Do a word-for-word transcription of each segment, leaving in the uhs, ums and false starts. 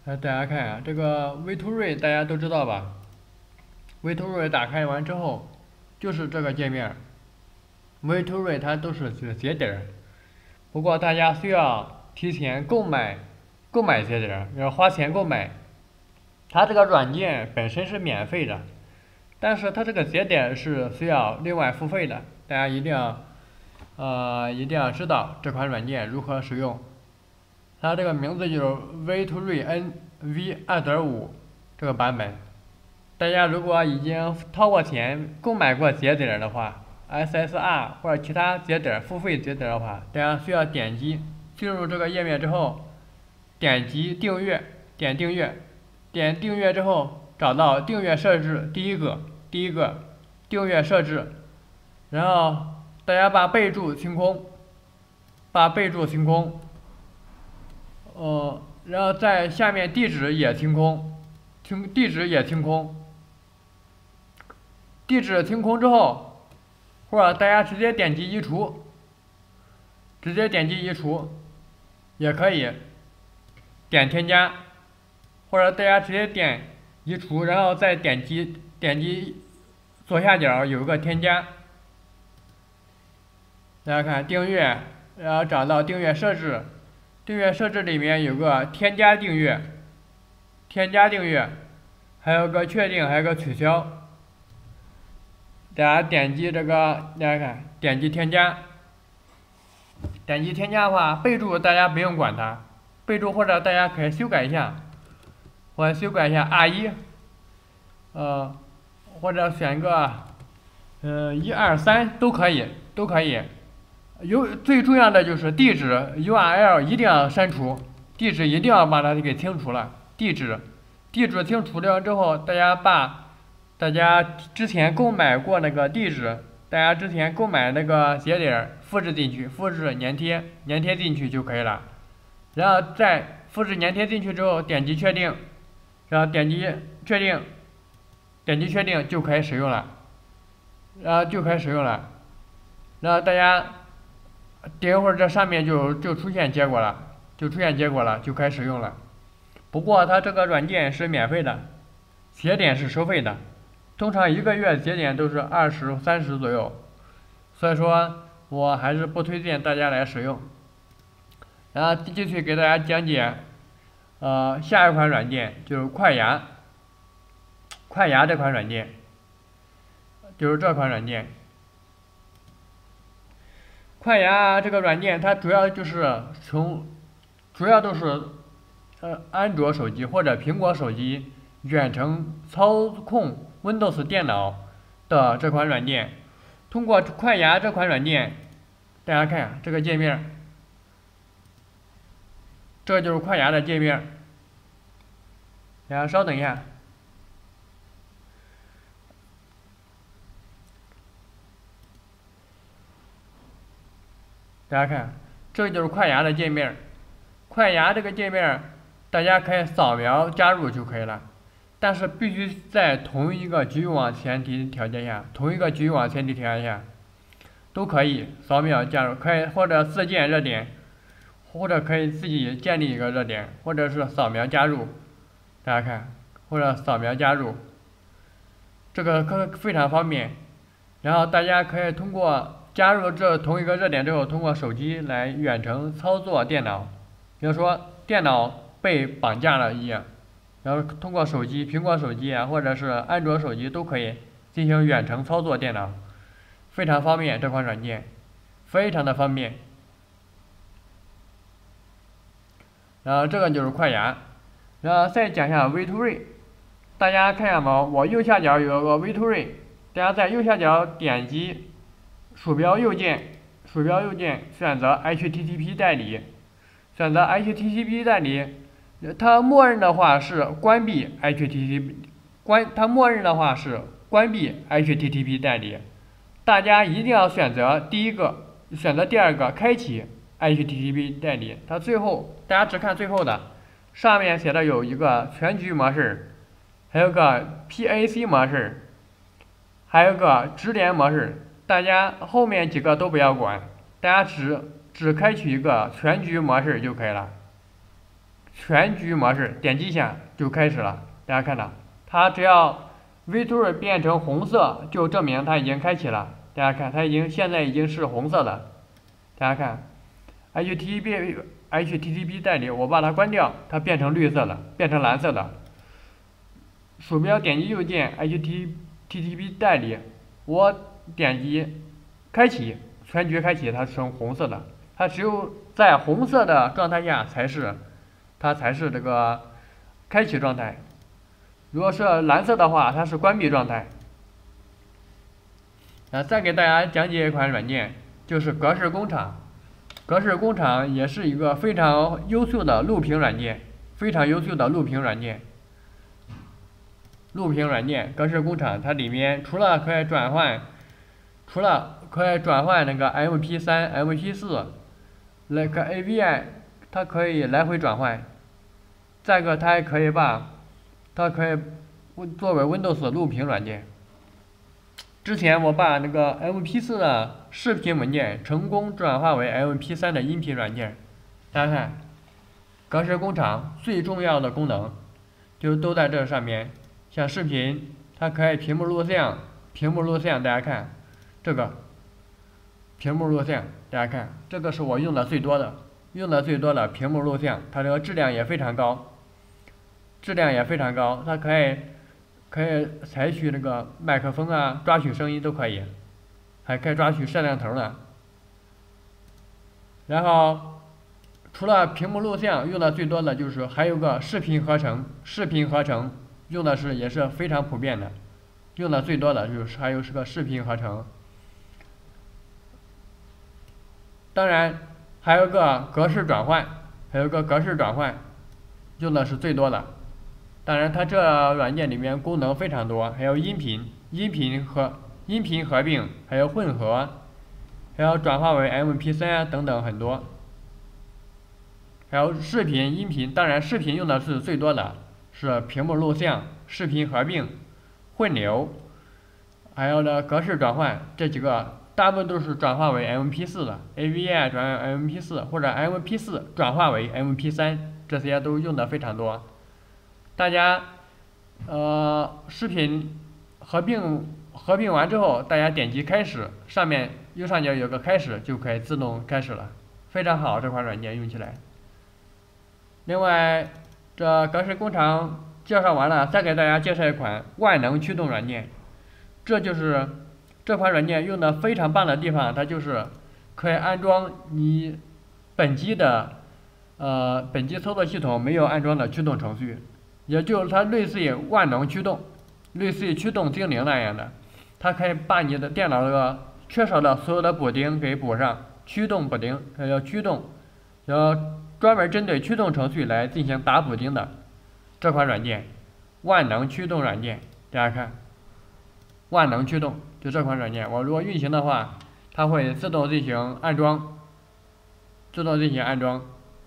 呃，大家看啊，这个 V-to-Ray 大家都知道吧？V-to-Ray 打开完之后，就是这个界面。V-to-Ray 它都是节点，不过大家需要提前购买购买节点，要花钱购买。它这个软件本身是免费的，但是它这个节点是需要另外付费的。大家一定要呃一定要知道这款软件如何使用。它这个名字就是 V-to-Ray N V 二点五 这个版本。大家如果已经掏过钱购买过节点的话 ，S S R 或者其他节点付费节点的话，大家需要点击进入这个页面之后，点击订阅，点订阅，点订阅之后找到订阅设置第一个第一个订阅设置，然后大家把备注清空，把备注清空。呃，然后在下面地址也清空，清地址也清空，地址清空之后，或者大家直接点击移除，直接点击移除，也可以点添加，或者大家直接点移除，然后再点击点击左下角有一个添加，大家看订阅，然后找到订阅设置。订阅设置里面有个添加订阅，添加订阅，还有个确定，还有个取消。大家点击这个，大家看，点击添加，点击添加的话，备注大家不用管它，备注或者大家可以修改一下，或者修改一下 R 一，呃，或者选个，呃，一二三都可以，都可以。有最重要的就是地址 U R L 一定要删除，地址一定要把它给清除了。地址，地址清除了之后，大家把大家之前购买过那个地址，大家之前购买那个节点复制进去，复制粘贴，粘贴进去就可以了。然后再复制粘贴进去之后，点击确定，然后点击确定，点击确定就可以使用了，然后就可以使用了。然后大家。点一会儿，这上面就就出现结果了，就出现结果了，就开始使用了。不过它这个软件是免费的，节点是收费的，通常一个月节点都是二十三十左右，所以说我还是不推荐大家来使用。然后继续给大家讲解，呃，下一款软件就是快牙，快牙这款软件，就是这款软件。快牙这个软件，它主要就是从，主要都是，呃，安卓手机或者苹果手机远程操控 Windows 电脑的这款软件。通过快牙这款软件，大家看这个界面，这就是快牙的界面。大家稍等一下。大家看，这就是快牙的界面。快牙这个界面，大家可以扫描加入就可以了，但是必须在同一个局域网前提条件下，同一个局域网前提条件下，都可以扫描加入，可以或者自建热点，或者可以自己建立一个热点，或者是扫描加入。大家看，或者扫描加入，这个可非常方便。然后大家可以通过。加入这同一个热点之后，通过手机来远程操作电脑，比如说电脑被绑架了一样，然后通过手机，苹果手机啊，或者是安卓手机都可以进行远程操作电脑，非常方便。这款软件非常的方便。然后这个就是快牙，然后再讲一下 V-to-Ray， 大家看见没？我右下角有个 V-to-Ray， 大家在右下角点击。鼠标右键，鼠标右键选择 H T T P 代理，选择 H T T P 代理，它默认的话是关闭 H T T P， 关它默认的话是关闭 H T T P 代理，大家一定要选择第一个，选择第二个开启 H T T P 代理，它最后大家只看最后的，上面写的有一个全局模式，还有个 P A C 模式，还有个直连模式。大家后面几个都不要管，大家只只开启一个全局模式就可以了。 全局模式，点击一下就开始了。大家看到，它只要 V two 变成红色，就证明它已经开启了。大家看，它已经现在已经是红色的。大家看 ，H T T P H T T P 代理，我把它关掉，它变成绿色的，变成蓝色的。鼠标点击右键 H T T P 代理，我点击开启，全局开启，它成红色的。它只有在红色的状态下才是，它才是这个开启状态。如果是蓝色的话，它是关闭状态。啊，再给大家讲解一款软件，就是格式工厂。格式工厂也是一个非常优秀的录屏软件，非常优秀的录屏软件。录屏软件格式工厂，它里面除了可以转换，除了可以转换那个 M P 三、M P 四，那个 A V I， 它可以来回转换。再一个，它还可以把，它可以作为 Windows 录屏软件。之前我把那个 M P 四 的视频文件成功转化为 M P 三 的音频软件。大家看，格式工厂最重要的功能就都在这上面。像视频，它可以屏幕录像，屏幕录像，大家看这个屏幕录像，大家看这个是我用的最多的，用的最多的屏幕录像，它这个质量也非常高，质量也非常高，它可以可以采取这个麦克风啊，抓取声音都可以，还可以抓取摄像头的。然后除了屏幕录像，用的最多的就是还有个视频合成，视频合成。用的是也是非常普遍的，用的最多的就是还有是个视频合成，当然还有个格式转换，还有个格式转换，用的是最多的。当然它这软件里面功能非常多，还有音频、音频和音频合并，还有混合，还有转化为 M P 三 啊等等很多，还有视频、音频，当然视频用的是最多的。是屏幕录像、视频合并、混流，还有呢格式转换，这几个大部分都是转化为 M P 四 的 A V I 转为 M P 四 或者 M P 四 转化为 M P 三， 这些都用的非常多。大家呃视频合并合并完之后，大家点击开始，上面右上角有个开始就可以自动开始了，非常好，这款软件用起来。另外这格式工厂介绍完了，再给大家介绍一款万能驱动软件。这就是这款软件用的非常棒的地方，它就是可以安装你本机的呃本机操作系统没有安装的驱动程序，也就是它类似于万能驱动，类似于驱动精灵那样的，它可以把你的电脑这个缺少的所有的补丁给补上，驱动补丁，还要驱动，要专门针对驱动程序来进行打补丁的这款软件，万能驱动软件，大家看，万能驱动就这款软件，我如果运行的话，它会自动进行安装，自动进行安装。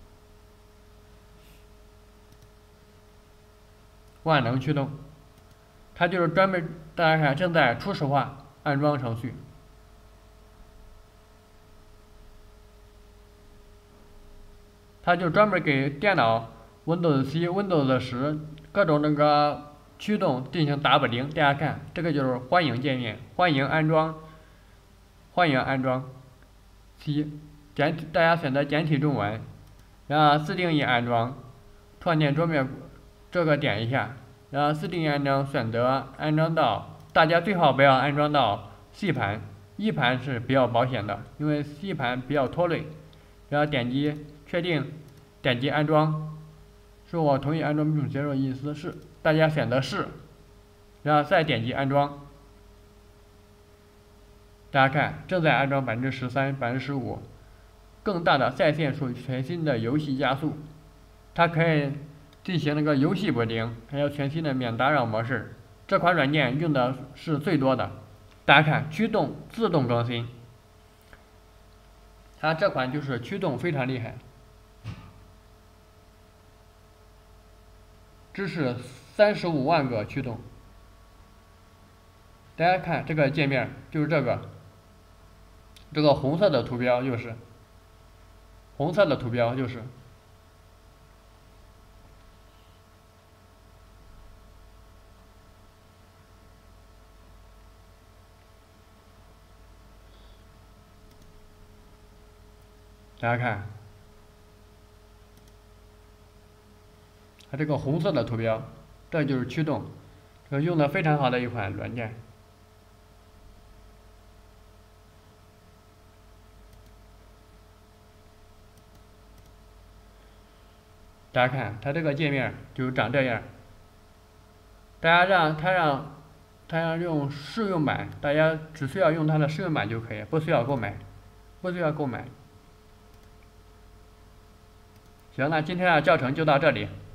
万能驱动，它就是专门大家看正在初始化安装程序。它就专门给电脑 Windows 七、Windows 十各种那个驱动进行打补丁。大家看，这个就是欢迎界面，欢迎安装，欢迎安装。七简大家选择简体中文，然后自定义安装，创建桌面，这个点一下，然后自定义安装，选择安装到，大家最好不要安装到 C 盘， E 盘是比较保险的，因为 C 盘比较拖累。然后点击确定，点击安装，说我同意安装并接受意思是，大家选择是，然后再点击安装。大家看，正在安装百分之十三、百分之十五，更大的在线数，全新的游戏加速，它可以进行那个游戏补丁，还有全新的免打扰模式。这款软件用的是最多的。大家看，驱动自动更新。它这款就是驱动非常厉害，支持三十五万个驱动。大家看这个界面就是这个，这个红色的图标就是，红色的图标就是， 大家看，它这个红色的图标，这就是驱动，这个用的非常好的一款软件。大家看，它这个界面就长这样。大家让它让它让用试用版，大家只需要用它的试用版就可以，不需要购买，不需要购买。行，那今天的教程就到这里。